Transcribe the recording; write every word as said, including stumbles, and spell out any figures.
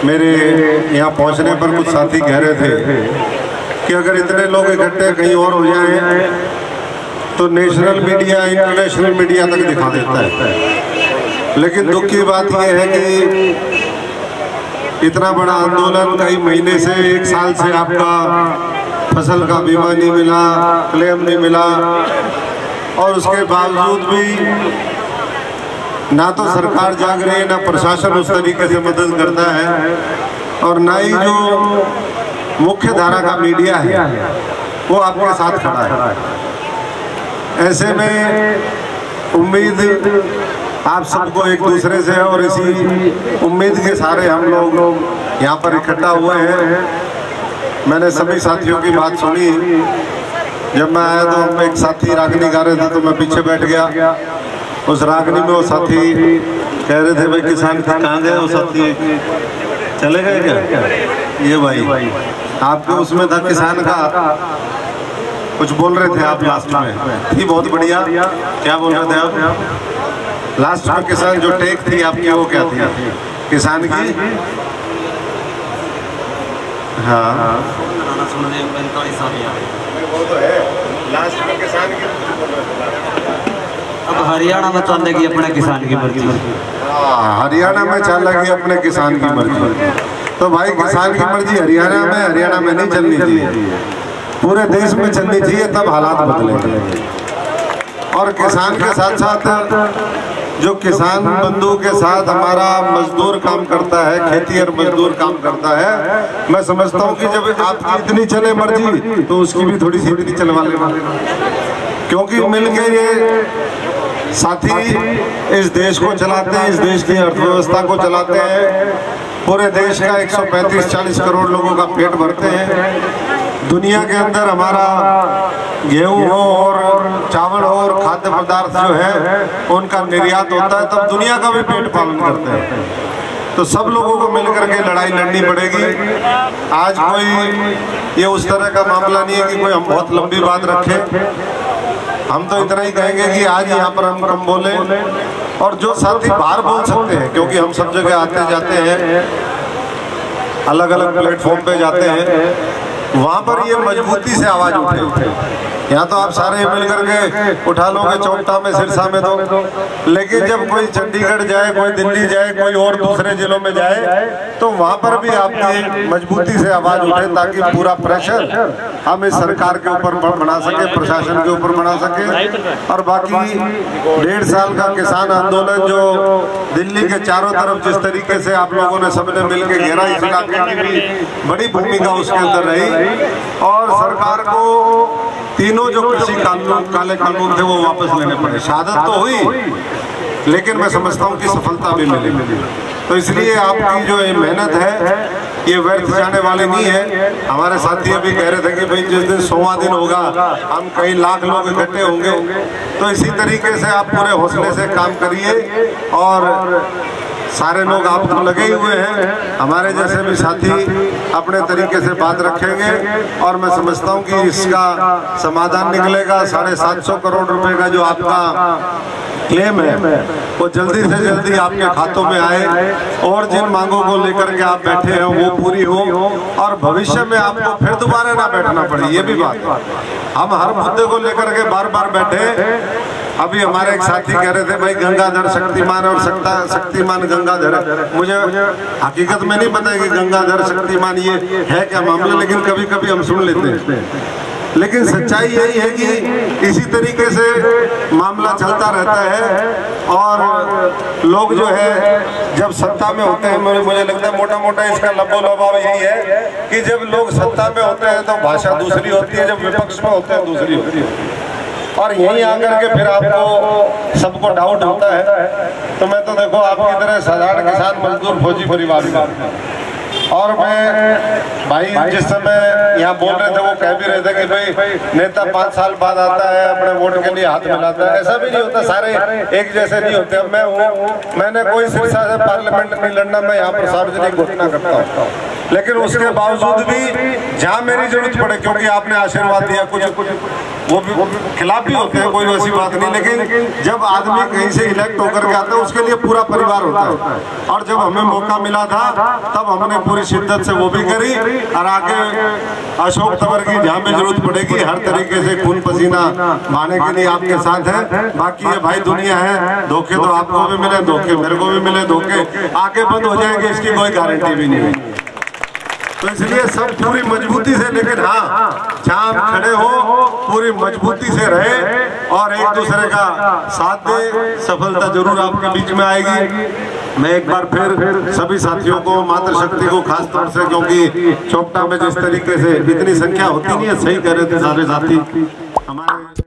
मेरे यहाँ पहुँचने पर कुछ साथी कह रहे थे कि अगर इतने लोग इकट्ठे कहीं और हो जाएं तो नेशनल मीडिया इंटरनेशनल मीडिया तक दिखा देता है। लेकिन दुख की बात यह है कि इतना बड़ा आंदोलन कई महीने से, एक साल से आपका फसल का बीमा नहीं मिला, क्लेम नहीं मिला, और उसके बावजूद भी ना तो सरकार जाग रही है, ना प्रशासन उस तरीके से मदद करता है, और ना ही जो मुख्य धारा का मीडिया है वो आपके साथ खड़ा है। ऐसे में उम्मीद आप सबको एक दूसरे से है, और इसी उम्मीद के सारे हम लोग यहाँ पर इकट्ठा हुए हैं। मैंने सभी साथियों की बात सुनी। जब मैं आया तो हम एक साथी रागनी गा रहे थे तो मैं पीछे बैठ गया। उस रागनी में वो साथी कह रहे थे, भाई किसान कहाँ गए? वो साथी चले गए क्या? ये भाई आपके उसमें था किसान का, कुछ बोल रहे थे आप लास्ट में, थी बहुत बढ़िया। क्या बोल रहे थे आप लास्ट में? किसान जो टेक थी आपकी वो क्या थी किसान की? हाँ वो तो है लास्ट में किसान की। अब हरियाणा में चलेगी अपने किसान की मर्जी। हरियाणा में चलेगी अपने किसान की मर्जी। तो भाई किसान की मर्जी हरियाणा में हरियाणा में नहीं चलनी चाहिए, पूरे देश में चलनी चाहिए, तब हालात बदलेंगे। और किसान के साथ साथ जो किसान बंधु के साथ हमारा मजदूर काम करता है, खेती और मजदूर काम करता है, मैं समझता हूँ कि जब आपकी इतनी चले मर्जी तो उसकी भी थोड़ी सी इतनी चलवा लेना, क्योंकि मिलकर ये साथी इस देश को चलाते हैं, इस देश की अर्थव्यवस्था को चलाते हैं। पूरे देश का एक सौ पैंतीस चालीस करोड़ लोगों का पेट भरते हैं। दुनिया के अंदर हमारा गेहूं हो और चावल हो और खाद्य पदार्थ जो है उनका निर्यात होता है, तब दुनिया का भी पेट पालन करते हैं। तो सब लोगों को मिलकर के लड़ाई लड़नी पड़ेगी। आज कोई ये उस तरह का मामला नहीं है कि कोई हम बहुत लंबी बात रखें। हम तो इतना ही कहेंगे कि आज यहाँ पर हम कम बोले, और जो साथी बाहर बोल सकते हैं, क्योंकि हम सब जगह आते जाते हैं, अलग अलग प्लेटफॉर्म पे जाते हैं, वहाँ पर ये मजबूती से आवाज उठे उठे यहाँ तो आप सारे मिल करके उठा लोगे चौकटा में, सिरसा में तो, लेकिन जब कोई चंडीगढ़ जाए, कोई दिल्ली जाए, कोई और दूसरे जिलों में जाए, तो वहाँ पर भी आपकी मजबूती से आवाज उठे, ताकि पूरा प्रेशर हम इस सरकार के ऊपर बना सके, प्रशासन के ऊपर बना सके। और बाकी डेढ़ साल का किसान आंदोलन जो दिल्ली के चारों तरफ जिस तरीके से आप लोगों ने सबने मिलकर घेरा, इस इलाके की भी बड़ी भूमिका उसके अंदर रही, और सरकार को तीनों जो कृषि कानून, काले कानून थे, वो वापस लेने पड़े। शहादत तो हुई, लेकिन मैं समझता हूँ कि सफलता भी मिली। तो इसलिए आपकी जो ये मेहनत है ये व्यर्थ जाने वाली नहीं है। हमारे साथी अभी कह रहे थे कि भाई जिस दिन सोवा दिन होगा हम कई लाख लोग इकट्ठे होंगे, तो इसी तरीके से आप पूरे हौसले से काम करिए, और सारे लोग आप तो लगे ही हुए हैं, हमारे जैसे भी साथी अपने तरीके से बात रखेंगे, और मैं समझता हूं कि इसका समाधान निकलेगा। साढ़े सात सौ करोड़ रुपए का जो आपका क्लेम है वो जल्दी से जल्दी आपके खातों में आए, और जिन मांगों को लेकर के आप बैठे हैं वो पूरी हो, और भविष्य में आपको फिर दोबारा ना बैठना पड़े। ये भी बात है, हम हर मुद्दे को लेकर के बार बार बैठे। अभी हमारे एक साथी कह रहे थे भाई गंगाधर शक्तिमान और सकता शक्तिमान गंगाधर, मुझे हकीकत में नहीं पता है कि गंगाधर शक्तिमान ये है क्या मामला, लेकिन कभी कभी हम सुन लेते हैं। लेकिन सच्चाई यही है कि इसी तरीके से मामला चलता रहता है, और लोग जो है जब सत्ता में होते हैं, मुझे लगता है मोटा मोटा इसका लबो लबाव यही है कि जब लोग सत्ता में होते हैं तो भाषा दूसरी होती है, जब विपक्ष में होते हैं दूसरी होती है, और यहीं आकर के फिर आपको सबको डाउट होता है। तो मैं तो देखो आपकी तरह साधारण किसान मजदूर फौजी परिवार का, और मैं भाई जिस समय यहाँ बोल रहे थे वो कह भी रहे थे कि भाई नेता पाँच साल बाद आता है, अपने वोट के लिए हाथ मिलाता है। ऐसा भी नहीं होता, सारे एक जैसे नहीं होते। मैं हूँ, मैंने कोई सिरसा से पार्लियामेंट नहीं लड़ना, मैं यहाँ पर सार्वजनिक घोषणा करता हूँ, लेकिन उसके बावजूद भी जहाँ मेरी जरूरत पड़े, क्योंकि आपने आशीर्वाद दिया, कुछ कुछ वो भी खिलाफ भी होते हैं, कोई वैसी बात नहीं, लेकिन जब आदमी कहीं से इलेक्ट होकर के आता है उसके लिए पूरा परिवार होता है। और जब हमें मौका मिला था तब हमने पूरी शिद्दत से वो भी करी, और आगे अशोक तंवर की जहाँ में जरूरत पड़ेगी हर तरीके से खून पसीना बहाने के लिए आपके साथ है। बाकी ये भाई दुनिया है, धोखे तो आपको भी मिले, धोखे मेरे को भी मिले, धोखे आगे बंद हो जाएंगे इसकी कोई गारंटी भी नहीं है। तो इसलिए सब पूरी मजबूती से, लेकिन हाँ जहाँ आप खड़े हो पूरी मजबूती से रहे और एक दूसरे का साथ दे, सफलता जरूर आपके बीच में आएगी। मैं एक बार फिर सभी साथियों को, मातृशक्ति को खास तौर से, क्योंकि चोपटा में जिस तरीके से इतनी संख्या होती नहीं है, सही कह रहे थे सारे साथी हमारे